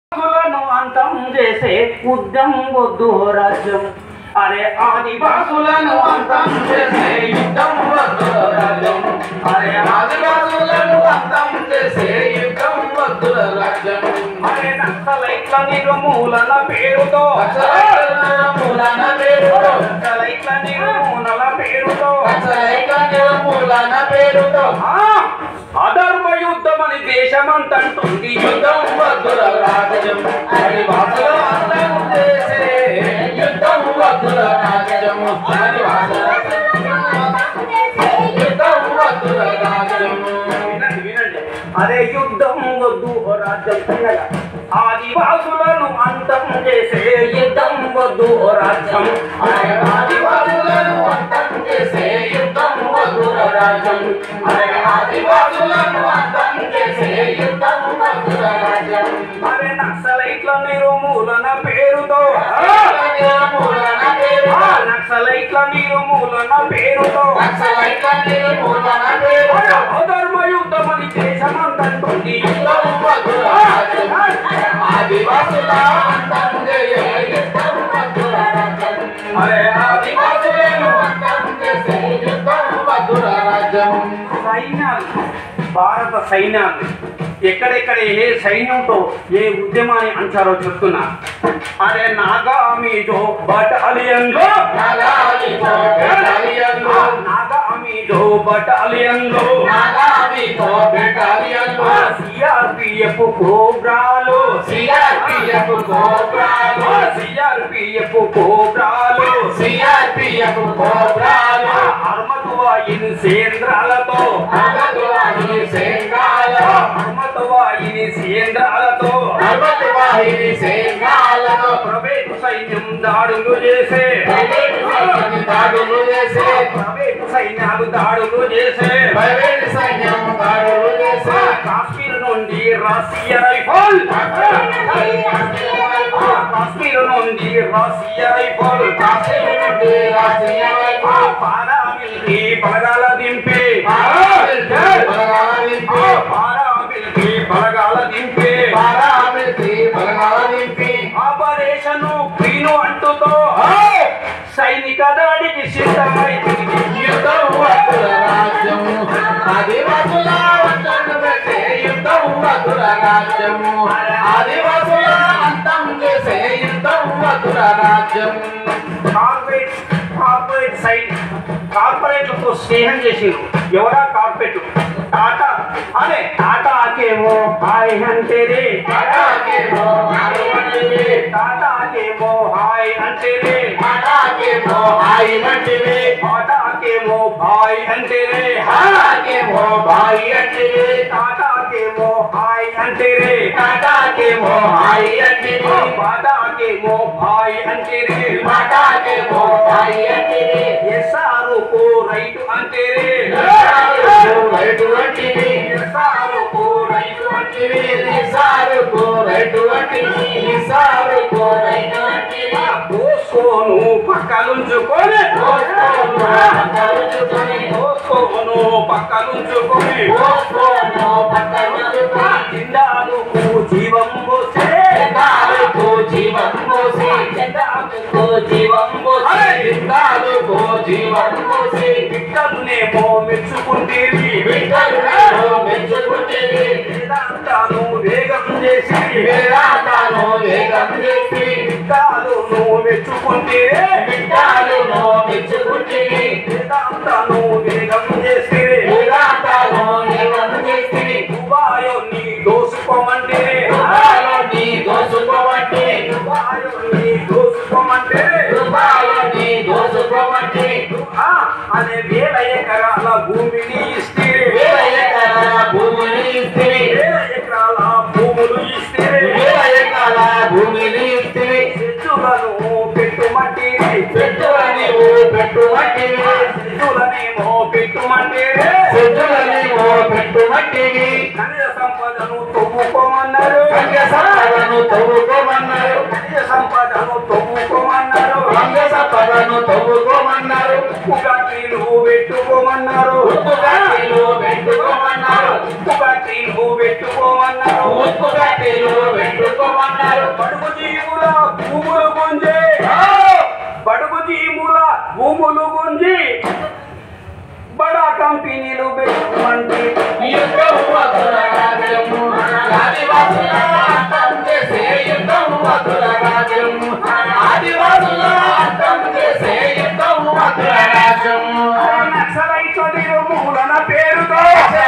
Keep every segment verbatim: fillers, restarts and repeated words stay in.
అంతం చేసే యుద్ధం వద్దు రాజ్యం అరే ఆదివాసులను అంతం చేసే యుద్ధం వద్దు రాజ్యం అరే ఆదివాసులను అంతం చేసే యుద్ధం వద్దు రాజ్యం అరే నక్సలైట్ల నిర్మూలన పేరుతో నిర్మూలన పేరుతో నక్సలైట్ల నిర్మూలన పేరుతో నక్సలైట్ల నిర్మూలన పేరుతో అధర్మ యుద్ధం అని దేశమంతంటుంది యుద్ధం వద్దు రాజ్యం ఆదివాసుల అంతం చేసే యుద్ధం వద్దు రాజ్యం ఆదివాసుల యుద్ధం వద్దు రాజ్యం వినండి వినండి అరే యుద్ధం వద్దు రాజ్యం ఆదివాసులను అంతం చేసే యుద్ధం వద్దు రాజ్యం ఆదివాసులను అంతం చేసే యుద్ధం వద్దు రాజ్యం అరే ఆదివాసులను అంతం చేసే యుద్ధం వద్దు రాజ్యం అరే నక్సలైట్ల నిర్మూలన పేరుతో నిర్మూలన పేరుతో నక్సలైట్ల నిర్మూలన పేరుతో నక్సలైట్ల నిర్మూలన పేరుతో అధర్మ యుద్ధం అని దేశమంతంటుంది యుద్ధం వద్దు రాజ్యం ఆదివాసుల అంతం చేసే యుద్ధం వద్దు రాజ్యం అరే ఆదివాసులను అంతం చేసే యుద్ధం వద్దు రాజ్యం సైన్యాలు భారత సైన్యాలు ఎక్కడెక్కడ ఏ సైన్యంతో ఏ ఉద్యమాన్ని అంచారో చెప్తున్నా అరే నాగామీదో బటాలియన్లో నాగామీదో బటాలియన్లో నాగామీదో బటాలియన్లో నాగామీదో బటాలియన్లో సిఆర్పిఎఫ్ కోబ్రాలు సిఆర్పిఎఫ్ కోబ్రాలు సిఆర్పిఎఫ్ కోబ్రాలు సిఆర్పిఎఫ్ కోబ్రాలు అర్మతువాయిని సేంద్రాలతో అర్మతువాయిని సేంద్రాలతో అర్మతువాయిని సేంద్రాలతో అర్మతువాయిని సేంద్రాలతో ప్రైవేటు సైన్యం దాడులు చేసే ప్రైవేటు సైన్యం దాడులు చేసే ప్రైవేటు సైన్యాలు దాడులు చేసే ప్రైవేటు సైన్యం దాడులు చేసే కాశ్మీర్ నుండి రష్యా రైఫల్ కాశ్మీర్ నుండి రష్యా రైఫల్ కాశ్మీర్ నుండి రష్యా రైఫల్ పారామిలిటరీ బలగాల దింపి బలగాల దింపి పారామిలిటరీ బలగాల దింపి పారామిలిటరీ బలగాల దింపి ఆపరేషన్ క్లీను అంటుతో సైనిక దాడికి సిద్ధమైంది యుద్ధం వద్దు రాజ్యం ఆదివాసుల వంచన పెట్టే యుద్ధం వద్దు రాజ్యం ఆదివాసుల అంతం చేసే యుద్ధం వద్దు రాజ్యం కార్పొరేట్ కార్పొరేట్ సైడ్ కార్పొరేట్లతో స్నేహం చేసిండ్రు ఎవరా కార్పొరేట్ టాటా అదే టాటాకేమో హాయ్ అంటేనే టాటాకేమో హాయ్ అంటేనే టాటాకేమో హాయ్ అంటేనే టాటాకేమో హాయ్ అంటేనే టాటాకేమో హాయ్ అంటేనే టాటాకేమో హాయ్ అంటేనే టాటాకేమో హాయ్ అంటేనే టాటాకేమో హాయ్ అంటేనే టాటాకేమో హాయ్ అంటేనే టాటాకేమో హాయ్ అంటేనే ఎస్ఆర్ కో రైట్ అంటేనే రైట్ అంటేనే ఎస్ఆర్ కో రైట్ అంటేనే ఎస్ఆర్ కో రైట్ అంటేనే ఎస్ఆర్ కో రైట్ అంటేనే దోసుకోను పక్కలుంచుకొని దోసుకోను పక్కలుంచుకొని దోసుకోను పక్కలుంచుకొని దోసుకోను పక్కలుంచుకొని జిందాలకు జీవం పోసే జిందాలకు జీవం పోసే జిందాలకు జీవం పోసే జిందాలకు జీవం పోసే బిడ్డలునేమో మెచ్చుకుంటేవి బిడ్డలునేమో మెచ్చుకుంటేవి వేదాంతాను వేగం చేసి వేదాంతాను వేగం చేసి బిడ్డలును మెచ్చుకుంటే బిడ్డలును మెచ్చుకుంటేవి వేదాంతాను వేగం చేసి వేదాంతాను వేగం చేసి దుబాయోని దోసుకోమంటే దుబాయోని దోసుకోమంటే దుబాయోని దోసుకోమంటే దుబాయోని దోసుకోమంటే అనే వేల ఎకరాల భూమిని ఇస్తే వేల ఎకరాల భూమిని ఇస్తే వేల ఎకరాల భూములు ఇస్తే వేల ఎకరాల భూమిని ఇస్తే చెట్టులను పెట్టుమంటే చెట్టులనేమో పెట్టుమంటే చెట్టులనేమో పెట్టుమంటే చెట్టులనేమో పెట్టుమంటే ఖనిజ సంపదను తవ్వుకోమన్నారు ఖనిజ సంపదను తవ్వుకోమన్నారు ఖనిజ సంపదను తవ్వుకోమన్నారు ఖనిజ సంపదను తవ్వుకోమన్నారు ఉప్పు ఫ్యాక్టరీలు పెట్టుకోమన్నారు ఉప్పు ఫ్యాక్టరీలు పెట్టుకోమన్నారు ఉప్పు ఫ్యాక్టరీలు పెట్టుకోమన్నారు ఉప్పు ఫ్యాక్టరీలు పెట్టుకోమన్నారు బడుగు జీవుల భూములు గుంజి బడుగు జీవుల భూములు గుంజి బడా కంపెనీలు పెట్టుమంటే నక్సలైట్ల నిర్మూలన పేరుతో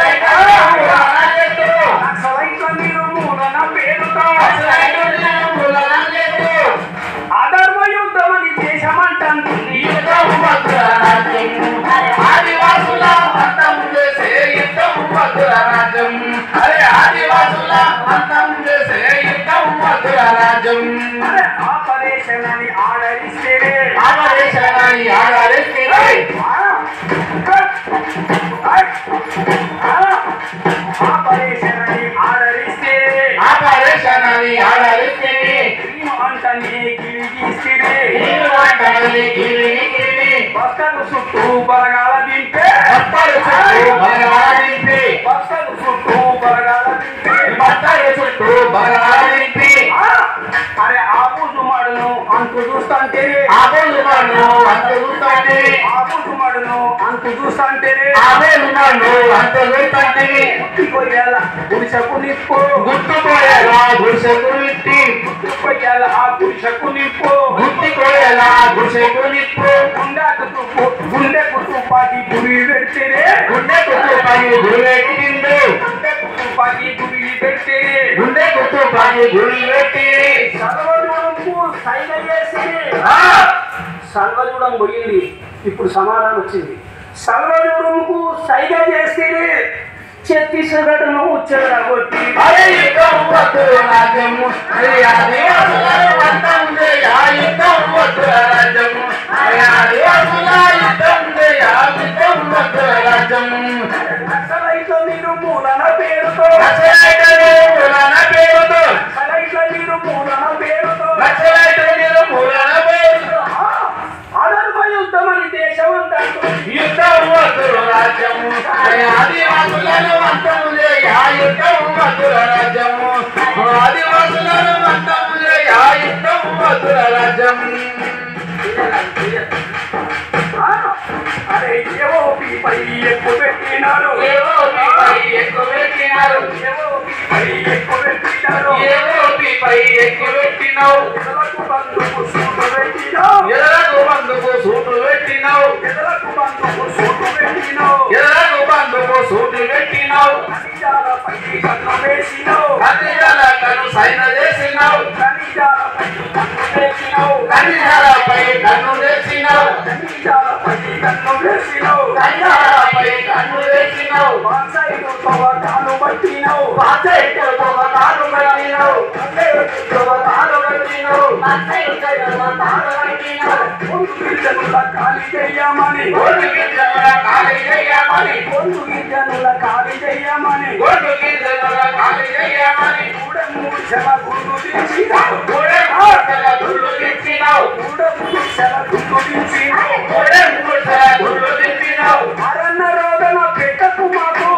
నక్సలైట్ల నిర్మూలన పేరుతో అధర్మ యుద్ధమని దేశమంటుంది ఆదివాసుల అంతం చేసే యుద్ధం మధుర రాజ్యం అరే ఆదివాసుల అంతం చేసే యుద్ధం మధుర రాజ్యం ఆపరేషన్ అని ఆడరిస్తే ఆపరేషన్ అని ఆడరిస్తే ఆపరేషన్ అని ఆడరిస్తే ఆపరేషన్ అని ఆడరిస్తే అంటని గిరిగిస్తే బస్తలు చుట్టూ బలగాల దింపే బట్టలు చుట్టూ బలగాల దింపి బస్తలు చుట్టూ బలగాల దింపే బట్టలు చుట్టూ బలగాల దింపి అరే ఆపుజు మడును అంతు చూస్తాంటే ఆపేలు నన్ను అంత చూస్తాంటే ఆపుజు మడును అంతు చూస్తాంటే ఆపేలు నన్ను అంత చూస్తాంటే కొయ్యాల గుడిసెకు నిప్పు గుర్తుపోయేలా గుడిసెకు నిప్పి కొయ్యాల ఆ గుడిసెకు నిప్పు గుర్తుపోయేలా గుడిసెకు నిప్పు గుండెకు తుప్పు గుండెకు తుపాకి గురి పెడితేనే గుండె కుట్టుపై గురి పెట్టిండు గుండెకు తుపాకి గురి పెడితేనే గుండె కుట్టుపై గురి పెట్టి సర్వజుడంకు సైగ చేసి సర్వజుడం పోయింది ఇప్పుడు సమాధానం వచ్చింది సర్వజుడంకు సైగ చేస్తేనే ఛత్తీస్గఢ్ను చెడగొట్టి అరే యుద్ధం వద్దు రాజ్యము అరే ఆదివాసులను అంతం చేయ యుద్ధం వద్దు రాజ్యము అరే ఆదివాసుల యుద్ధం చేయ యుద్ధం వద్దు రాజ్యము నక్సలైట్ల నిర్మూలన పేరుతో నక్సలైట్ల నిర్మూలన పేరుతో నక్సలైట్ల నిర్మూలన పేరుతో నక్సలైట్ల నిర్మూలన పేరుతో అధర్మ యుద్ధమని దేశమంతా యుద్ధం వద్దు రాజ్యము అరే ఆదివాసులను అంతం చేయ యుద్ధం వద్దు రాజ్యము ఆదివాసులను అంతం చేయ యుద్ధం వద్దు రాజ్యము అరే ఏవో పై ఎక్కువ పెట్టినారు ఏవో పై ఎక్కువ పెట్టినారు ఏవో పై ఎక్కువ పెట్టినారు ఏవో పై ఎక్కువ పెట్టినావు ఎదలకు బంధుకు సూటు పెట్టినావు ఎదలకు బంధుకు సూటు పెట్టినావు ఎదలకు బంధుకు సూటు పెట్టినావు ఎదలకు బంధుకు సూటు పెట్టినావు ఖనిజాలపై కన్ను వేసినావు ఖనిజాలను సైన చేసినావు ఖనిజాలపై కన్ను వేసినావు ఖనిజాలపై కన్ను వేసినావు ఖనిజాలపై కన్ను వేసినావు ఖనిజాలపై కన్ను వేసినావు బాసైడు తవ్వకాలు పట్టినావు బాసైడు తవ్వకాలు పట్టినావు తవ్వకాలు పట్టినావు తవ్వకాలు పట్టినావు పొందు గిరిజనుల ఖాళీ చెయ్యమని గోడు గిరిజనుల ఖాళీ చెయ్యమని పొందు గిరిజనుల ఖాళీ చెయ్యమని గోడు గిరిజనుల ఖాళీ చెయ్యమని కూడా మూడు శల గుండు దించినావు గోడే మూసల గుళ్ళు దించినావు కూడా మూడు శల గుండు దించినావు గోడే మూసల గుళ్ళు దించినావు అరణ్య రోదన పెట్టకు మాకు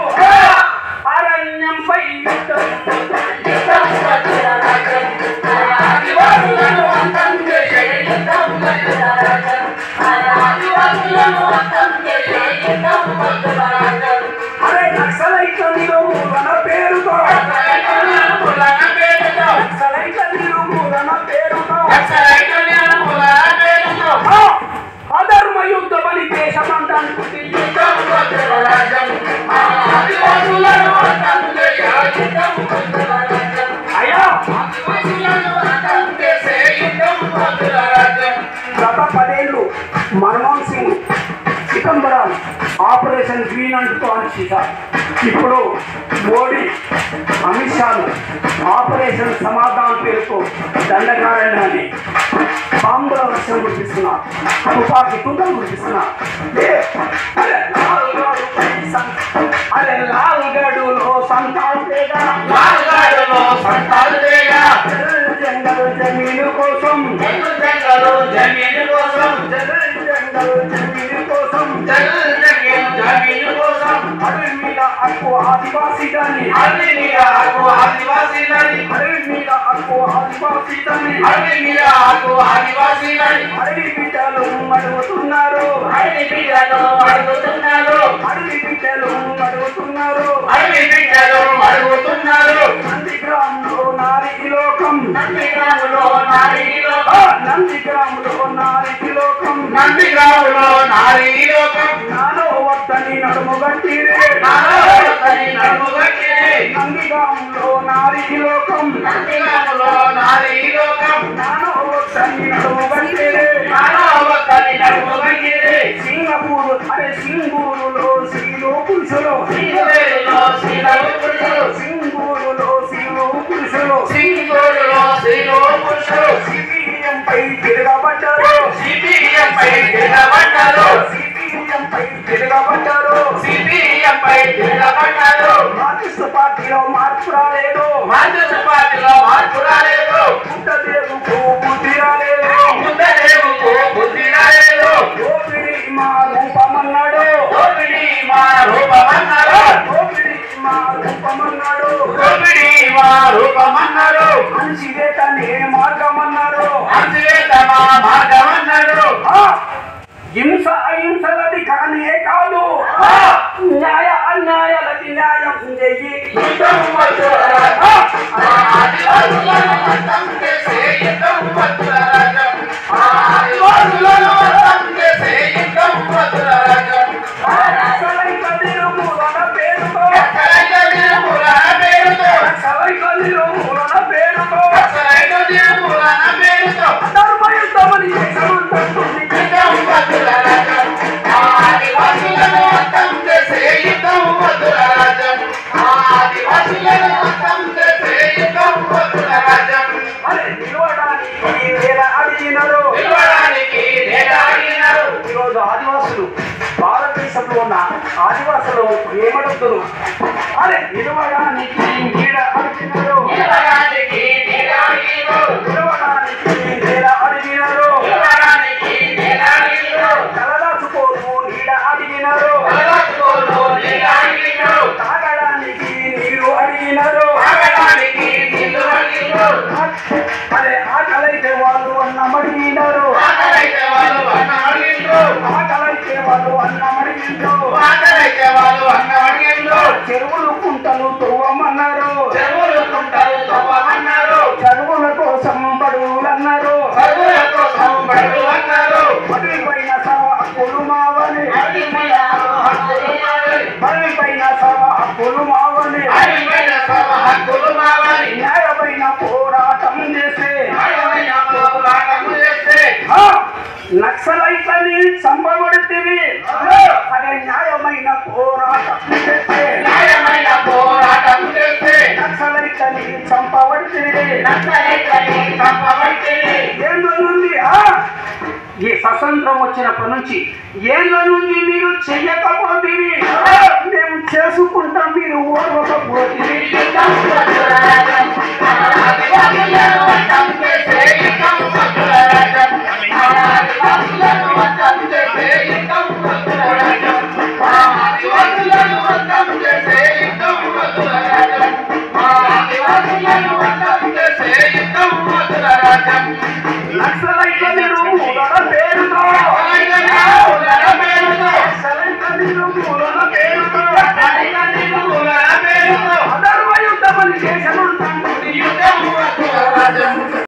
అరణ్యంపై యుద్ధం యుద్ధం వద్దు రాజ్యం ఆదివాసులను అంతం చేసే యుద్ధం వద్దు రాజ్యం ఆదివాసులను అంతం చేసే యుద్ధం వద్దు రాజ్యం అరే నక్సలైట్ల నిర్మూలన పేరుతో నిర్మూలన పేరుతో నక్సలైట్ల నిర్మూలన పేరుతో నక్సలైట్ల నిర్మూలన పేరుతో అధర్మ యుద్ధమని దేశమంతా యుద్ధం వద్దు రాజ్యం ఆదివాసులను అంతం చేసే యుద్ధం వద్దు రాజ్యం అయ్యా ఆదివాసులను అంతం చేసే యుద్ధం వద్దు రాజ్యం గత పదేళ్ళు మన్మోహన్ సింగ్ చిదంబరం ఆపరేషన్ గ్రీన్ అంటూ చేశారు. ఇప్పుడు మోడీ అమిత్ షాను ఆపరేషన్ సమాధానం పేరుతో దండకారణ్యాన్ని బాంబుల వర్షం కురిపిస్తున్నారు, తుపాకీ తుంటలు కురిపిస్తున్నారు. అరే లాల్ గడులో సంతాల్ తేగా లాల్గఢ్లో సంతాల్ తేగా జంగల్ జమీను కోసం జంగలు జమీను కోసం జంగల్ జమీను కోసం జంగల్ జమీను కోసం అడవి మీద హక్కు ఆదివాసీ గాని అన్ని మీద హక్కు ఆదివాసీలని అడవి మీద హక్కు ఆదివాసీ ఆదివాసీలని అడవి మీద ఆకు ఆదివాసీలని అడవి బిడ్డలు అడుగుతున్నారు అడవి బిడ్డలు అడుగుతున్నారు అడవి బిడ్డలు అడుగుతున్నారు అడవి బిడ్డలు అడుగుతున్నారు నందిగ్రామంలో నారీ లోకం నందిగ్రాములో నారీ లోకం ఆ, నందిగ్రామంలో నారీ లోకం నందిగ్రాములో నారీ లోకం నాలో వద్దని నడుము గట్టిరే నారాయణని నడుముగట్టిరి నందిగ్రామంలో నారీ లోకం నందిగ్రాములో నారీ లోకం నాలో వద్దని నడుము గట్టిరే నారాయణని నడుముగట్టిరి సింగపూరు అరే సింగూరులో శ్రీలో పురుషులు సింగూరులో శ్రీలో పురుషులు సింగూరులో శ్రీలో పురుషులు సింగూరులో శ్రీలో పురుషులు సిపిఎం పై తిరగబడ్డారు సిపిఎం పై తిరగబడ్డారు సిపిఎం పై తిరగబడ్డారు సిపిఎం పై తిరగబడ్డారు మార్క్సిస్ట్ పార్టీలో మార్పు రాలేదు మార్క్సిస్ట్ పార్టీలో మార్పు రాలేదు బుద్ధదేవుకు బుద్ధి రాలేదు బుద్ధదేవుకు బుద్ధి రాలేదు దోపిడి మా రూపమన్నాడు దోపిడీ మా రూపమన్నారు దోపిడి మా రూపమన్నాడు దోపిడీ మా రూపమన్నారు అణచివేతనే మార్గమన్నారు అంతేత మా మార్గమన్నారు ఆ, హింస అహింసలది కానే కాదు న్యాయ అన్యాయాలది న్యాయం చెయ్యి యుద్ధం వద్దు ఆదివాసులను అంతం చేసే యుద్ధం వద్దు రాజం ఆదివాసులను అంతం చేసే యుద్ధం వద్దు రాజం సలైక నిరుమూలన పేరుతో అసలైన నిర్మూలన పేరుతో సలైక నిరుమూలన పేరుతో అసలైన నిర్మూలన పేరుతో ధర్మయుద్ధమని దేశమంతస్తుంది యుద్ధం వద్దు రాజం ఆదివాసులను అంతం చేసే యుద్ధం వద్దు రాజం ఆదివాసులను అంతం చేసే యుద్ధం వద్దు రాజం అరే నిలవడానికి వేల అడిగినారు నిలవడానికి నేడాగినారు ఈరోజు ఆదివాసులు భారతదేశంలో ఉన్న ఆదివాసులు ఏమడుగుతున్నారు అరే నిలవడానికి నీడ అడిగినారు నిలవడానికి నేడాగినారు నిలవడానికి వేల అడిగినారు నిలవడానికి నేడాగినారు కలదాచుకోను నీడ అడిగినారు కలవట్టుకోను నేడాగినారు తాగడానికి నీరు అడిగినారు తాగడానికి నీళ్లు అడిగినారు అరే ఆకలైతే వాళ్ళు అన్నం అడిగినారు ఆకలైతే వాళ్ళు అన్నం అడిగినారు ఆకలైతే వాళ్ళు అన్నం అడిగినారు ఆకలైతే వాళ్ళు అన్నం అడిగినారు చెరువులు కుంటలు తవ్వమన్నారు చెరువులు కుంటలు తవ్వమన్నారు చదువుల కోసం బడువులన్నారు చదువుల కోసం బడులు అన్నారు పదవి పైన సవ హక్కులు మావని అడిగిన హక్కులు మావాలి పదవి పైన సవ హక్కులు మావని అడిగిన సభ హక్కులు మావాలి న్యాయమైన పోరాటం చేసే న్యాయమైన పోరాటము చేస్తే ఆ, నక్సలైట్లని చంపబడుతుంది అదే న్యాయమైన పోరాటం చేస్తే న్యాయమైన పోరాటం చేస్తే నక్సలైట్లని చంపబడుతుంది నక్సలైట్లని చంపబడితే ఏళ్ళ నుండి ఆ, ఈ స్వతంత్రం వచ్చినప్పటి నుంచి ఏళ్ళ నుండి మీరు చెయ్యకపోతే మేము చేసుకుంటాం మీరు ఓడకపోతే యుద్ధం వద్దు రాజం ఆదివాసులను